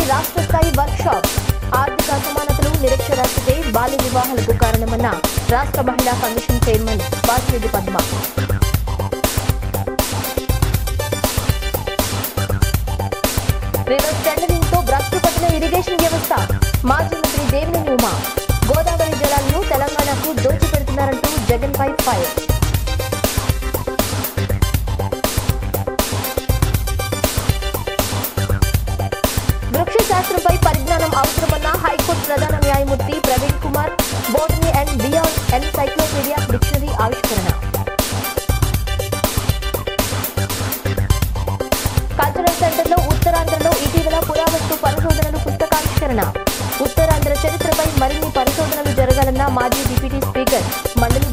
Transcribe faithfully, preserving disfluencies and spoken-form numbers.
రాష్ట్ర స్థాయి work shop. ఆర్థిక అసమానతలు, నిరక్షరాస్యతే బాల్య వివాహాలకు కారణమన్న రాష్ట్ర మహిళా commission chairman Vasireddy Padma. Reverse tendering తో భ్రష్టు పట్టిన ఇరిగేషన్ వ్యవస్థ. మాజీ మంత్రి దేవినేని ఉమా. గోదావరి జలాలను తెలంగాణకు దోచిపెడుతున్నారంటూ జగన్ పై ఫైర్. వృక్షశాస్త్రంపై పరిజ్ఞానం అవసరమన్న హైకోర్టు ప్రధాన న్యాయమూర్తి Praveen Kumar. Botany and beyond encyclopedia dictionary ఆవిష్కరణ. కల్చరల్ సెంటర్ లో ఉత్తరాంధ్రలో ఇటీవల పురావస్తు పరిశోధనలు పుస్తకావిష్కరణ. ఉత్తరాంధ్ర చరిత్రపై మరిన్ని పరిశోధనలు జరగాలన్న మాజీ డిప్యూటీ స్పీకర్ మండలి